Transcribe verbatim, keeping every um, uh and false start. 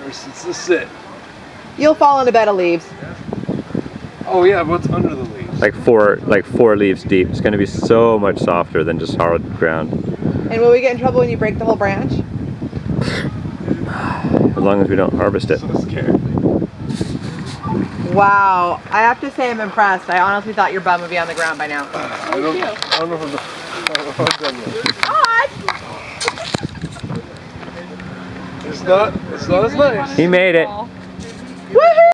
Ever since the sit. You'll fall in a bed of leaves. Oh yeah, what's under the leaves? Like four, like four leaves deep. It's gonna be so much softer than just hard ground. And will we get in trouble when you break the whole branch? As long as we don't harvest it. So scared. Wow, I have to say I'm impressed. I honestly thought your bum would be on the ground by now. I don't, I don't know if I'm, I don't know if I'm done yet. God! It's not, it's not as nice. He made it. Woohoo!